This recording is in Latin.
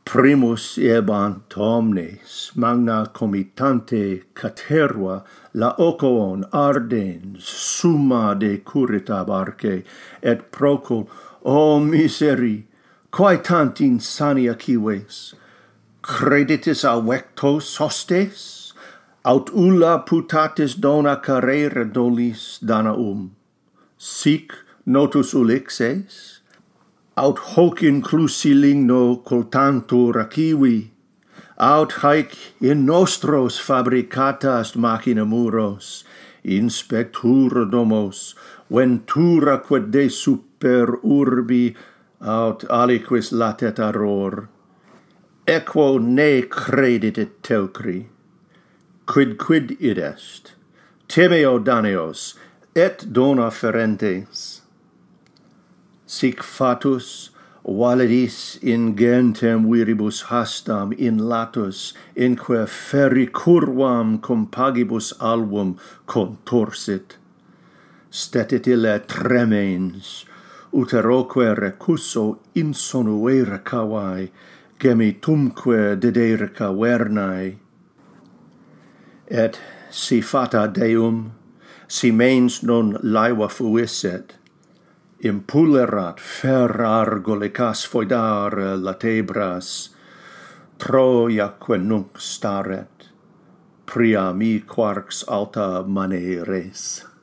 primus ebant omnes magna comitante caterva laocoon ardens summa de currita barque et procul o miseri quae tant insania cives creditis a vectos hostes aut ulla putatis dona carrere dolis danaum sic notus ulixes aut hoc inclusi ligno coltantur acivi, aut haec in nostros fabricatas machina muros, inspectura domos, ventura quod de super urbi, aut aliquis latet arror. Equo ne creditit teucri. Quid id est? Timeo Daneos, et dona ferentes. Sic fatus validis in gentem viribus hastam in latus, inque ferri curvam compagibus album contorsit. Stetit ille tremens, uteroque recusso insonuere cavae, gemitumque dedere cavernae. Et si fata Deum, si mens non laeva fuisset, impullerat ferrargolicas foedare latebras, Troiaque nunc staret, pria mi quarks alta mane res.